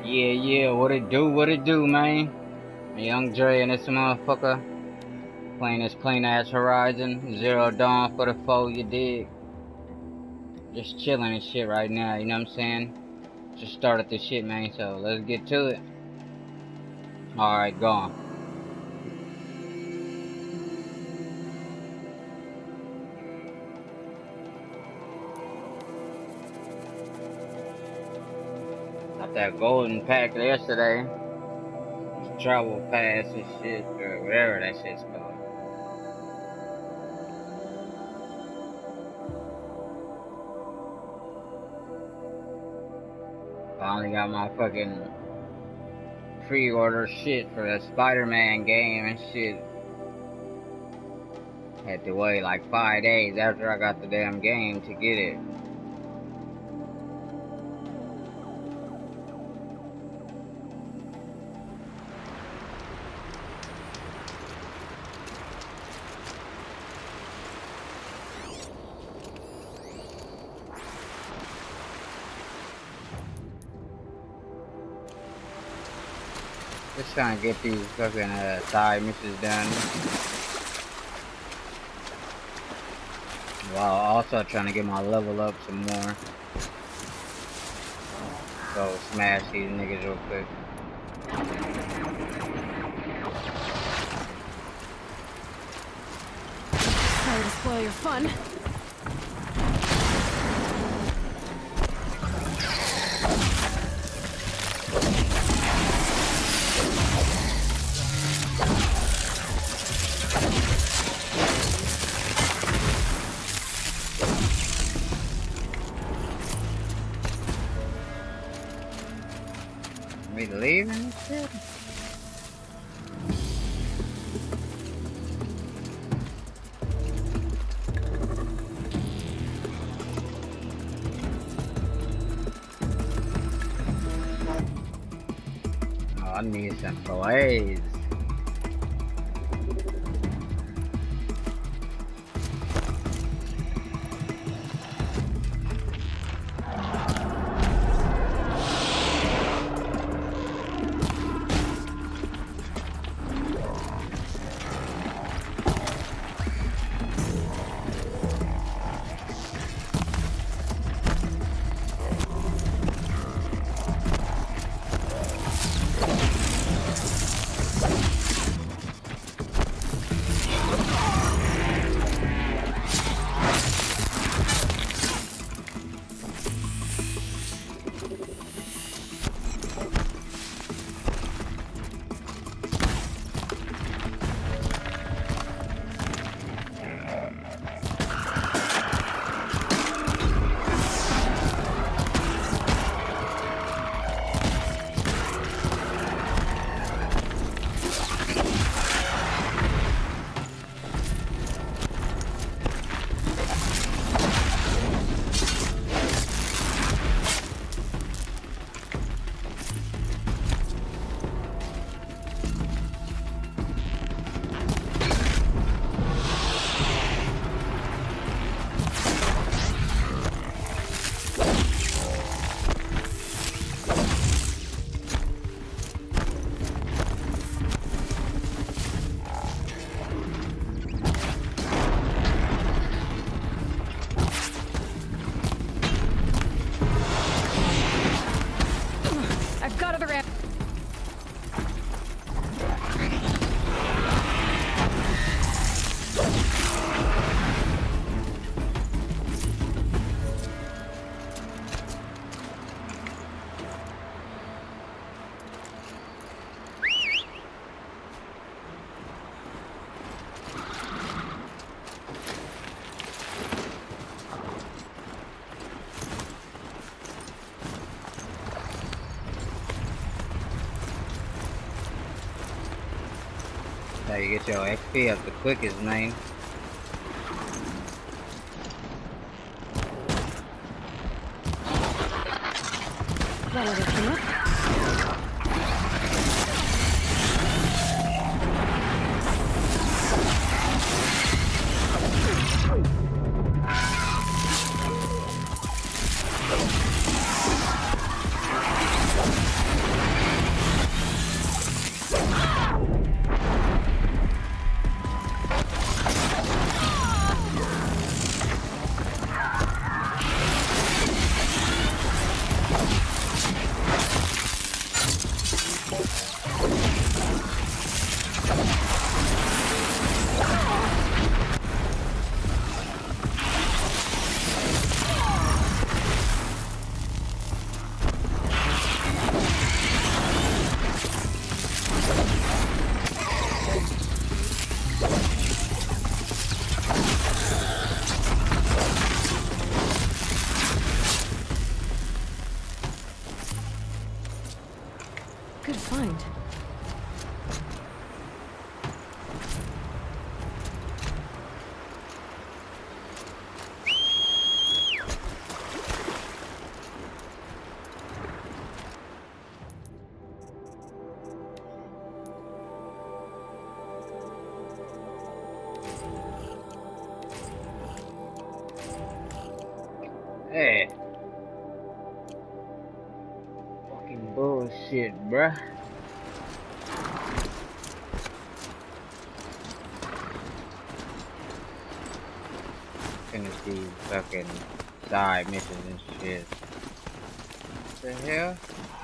Yeah, what it do, man? Young Dre and this motherfucker playing this clean ass Horizon Zero Dawn for the foe, you dig? Just chilling and shit right now, you know what I'm saying? Just started this shit, man, so let's get to it. Alright, go on. Got that golden pack yesterday. Travel pass and shit, or whatever that shit's called. Finally got my fucking pre-order shit for the Spider-Man game and shit. Had to wait like 5 days after I got the damn game to get it. Just trying to get these fucking side missions done. While also trying to get my level up some more. So smash these niggas real quick. Sorry to spoil your fun. We leaving and shit? Oh, I need some fillets. I've got other ammo. How you get your XP up the quickest, man. That'll get you up. Good find. Hey. Fucking bullshit, bruh. Finish these fucking side missions and shit. What the hell?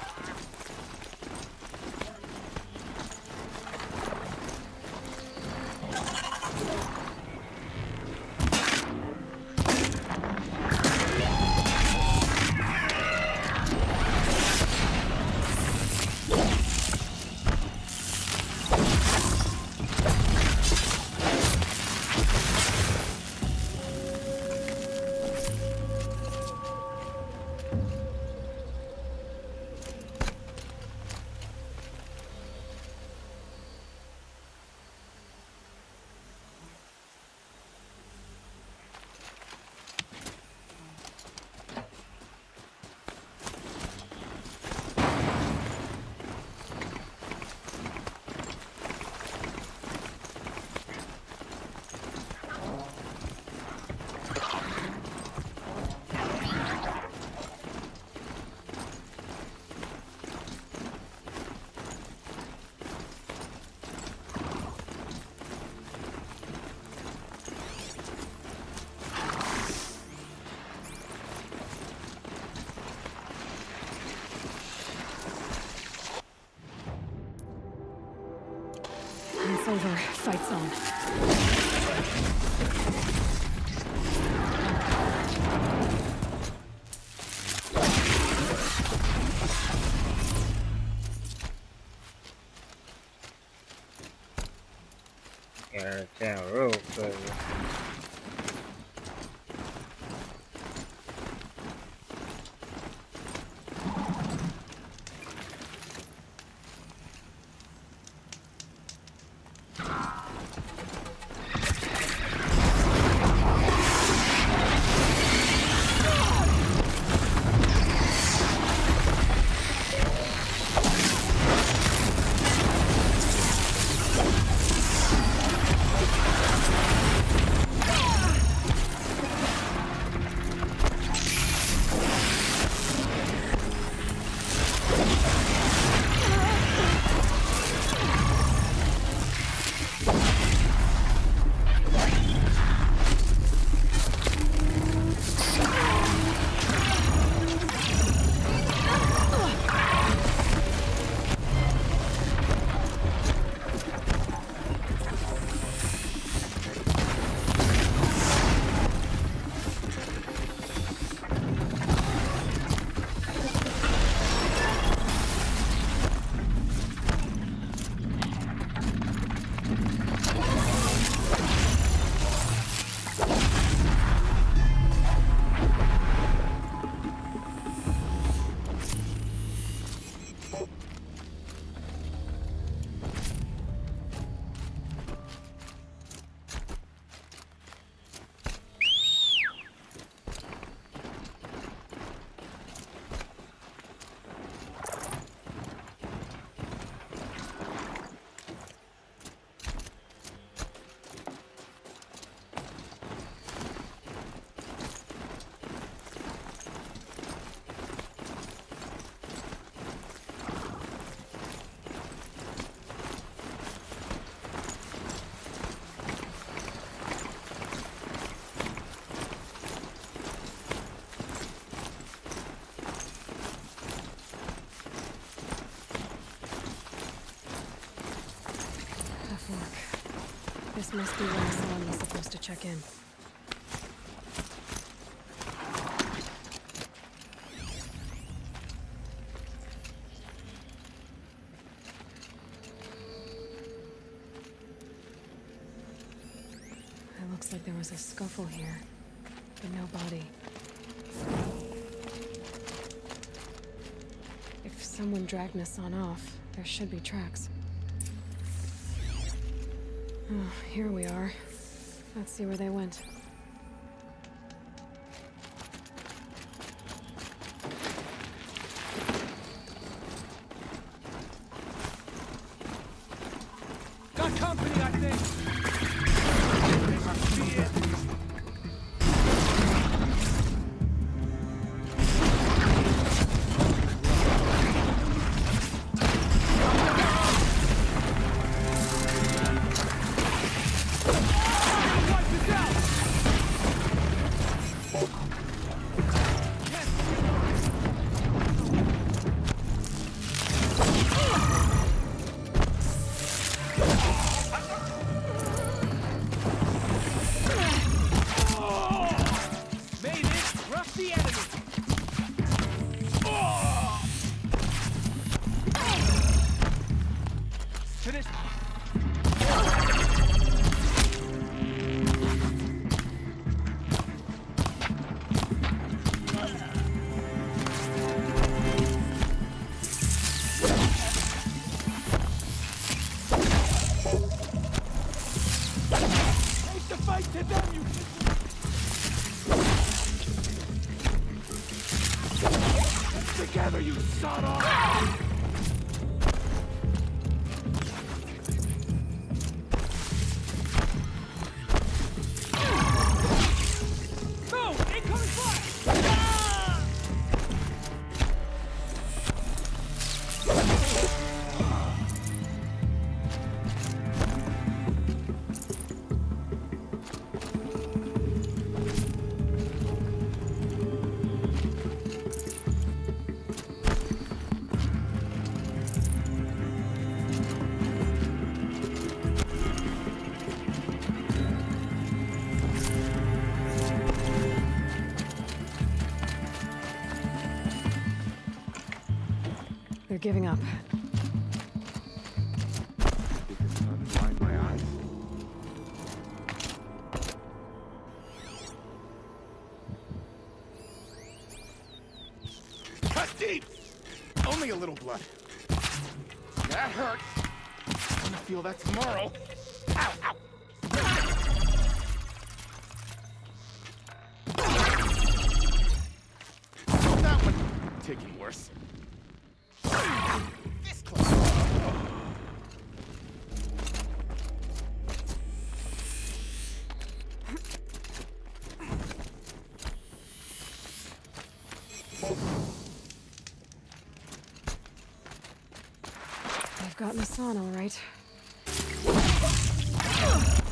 It's over. Fight's on. Gotta tell real quick. This must be when Aslan is supposed to check in. It looks like there was a scuffle here, but no body. If Someone dragged Nassan off. There should be tracks. Oh, here we are. Let's see where they went. Got company, I think. They must be it. Together, you son of... No! Incoming fire! They're giving up. Blind my eyes. Cut deep! Only a little blood. That hurt. I'm gonna feel that tomorrow. Ow, ow! That one taking worse. This close. I've got Nassan all right.